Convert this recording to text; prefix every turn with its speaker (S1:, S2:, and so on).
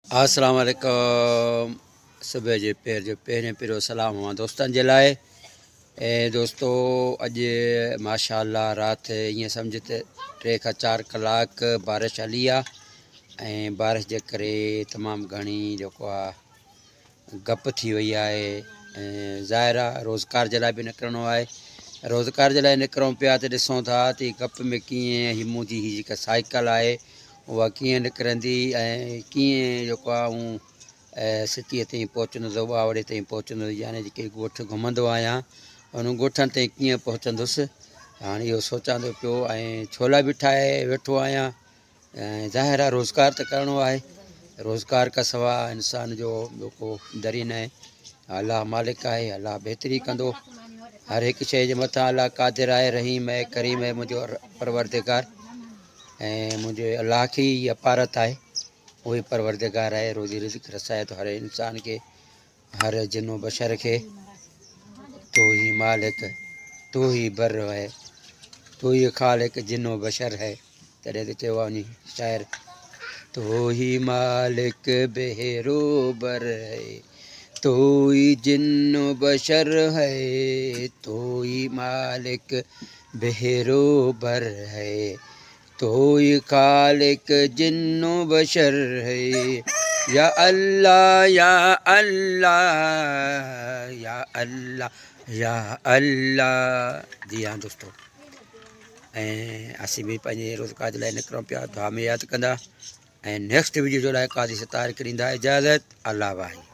S1: अस्सलाम वालेकुम। सुबह जे पेर जो पहिरें पहिरियों सलाम हुआ दोस्तनि जे लाइ। दोस्तो अॼु माशाअल्लाह राति ईअं सम्झ त 3 खां 4 कलाक बारिश हली आहे ऐं बारिश जे करे तमामु घणी जेको आहे गप थी वई आहे। ऐं ज़ाहिर आहे रोज़गार जे लाइ बि निकिरणो आहे। रोज़गार जे लाइ निकिरूं पिया त ॾिसूं था त गप में कीअं हिमू जी ही जेका साइकिल आहे उहा कीअं निकिरंदी ऐं कीअं जेको आहे सिटीअ ताईं पहुचंदो, ॿावड़े ताईं पहुचंदो, यानी जेके ॻोठ घुमंदो आहियां उन ॻोठनि ताईं कीअं पहुचंदुसि। हाणे इहो सोचां थो पियो ऐं छोला बि ठाहे वेठो आहियां। ऐं ज़ाहिर आहे रोज़गार त करिणो आहे। रोज़गार खां सवाइ इंसान जो ॿियो को दर ई न आहे। अलाह मालिक आहे, अलाह बहितरी कंदो। हर हिकु शइ जे मथां अलाह क़ादिर आहे, रहीम आहे, करीम आहे मुंहिंजो परवरदिगार। ऐं मुंहिंजे अलाह खे ई अपारत आहे, उहो ई परवरदिगार आहे, रोज़ी रिज़्क़ रसाए थो हर इंसान खे, हर जिनो बशर खे। तू ही मालिक, तू ही बर है, तू ही ख़ालिक जिनो बशर है। तॾहिं त चयो आहे शाइर, तू ही मालिक बेरो बर है, तू ही जिनो बशर है, तू ही मालिक बेरो बर है, तो ही खालिक जिन्नो बशर है। या अल्लाह या अल्लाह या अल्लाह या अल्लाह। जी हाँ दोस्तों, ऐं असीं बि पंहिंजे रोज़गार जे लाइ निकिरूं पिया। दुआ में यादि कंदा ऐं नेक्स्ट वीडियो जो लाइ क़ादी से तारीख़ ॾींदा। इजाज़त, अल्लाह भाई।